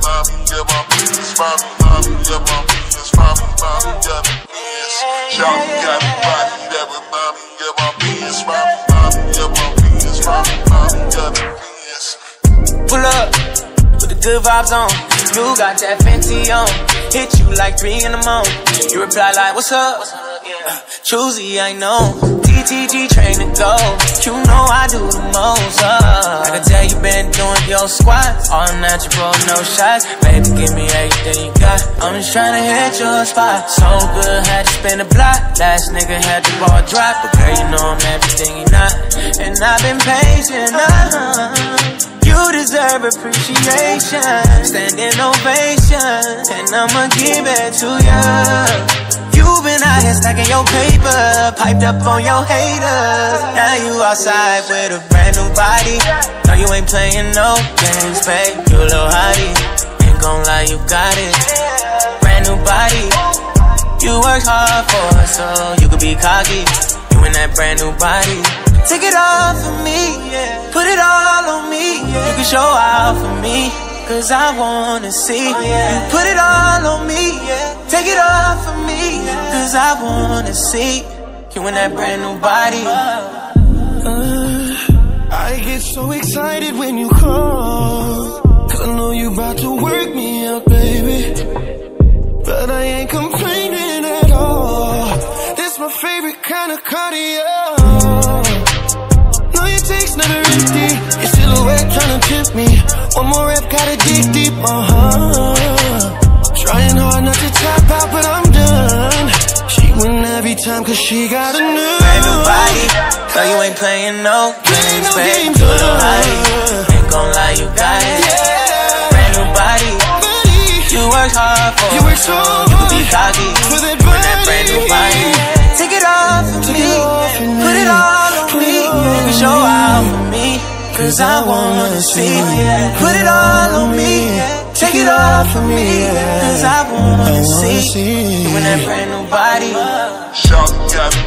mommy, yeah, my business, mommy, yeah, my business, mommy, yeah, the business. Shawty got me body, that with mommy, yeah, my business, mommy, yeah, my business, mommy, yeah, the business. Pull up, put the good vibes on. You got that Fenty on. Hit you like 3 in the morning. You reply like, what's up? Choosy, I know. TTG train to go. You know I do the most. I can tell you been doing your squat. All natural, no shots. Baby, give me everything you got. I'm just trying to hit your spot. So good, had to spin the block. Last nigga had the ball drop. But girl, you know I'm everything you not. And I've been patient, You deserve appreciation, standing ovation, and I'ma give it to ya. You've been out here stacking your paper, piped up on your haters. Now you outside with a brand new body. No, you ain't playing no games, babe. You a little hottie, ain't gon' lie, you got it. Brand new body, you worked hard for it, so you could be cocky. You in that brand new body. Take it off for me, put it all on me. You can show out for me, cause I wanna see. You put it all on me, take it off for me, cause I wanna see. You in that brand new body. I get so excited when you call, cause I know you about to work me out, baby. But I ain't complaining at all. This my favorite kind of cardio. Your take's never empty. Your silhouette tryna tip me. One more rep, gotta dig deep, Trying hard not to tap out, but I'm done. She win every time cause she got a new brand new body. No, you ain't playing no games, babe. You a little hottie, ain't gon' lie, you got it. Brand new body, you worked hard for it, so you could be cocky with that brand new body. Take it off for me, put it all on me. You can show out for me, cause I wanna see. Put it all on me, take it off for me, cause I wanna see. You in that brand new body. Shawty got me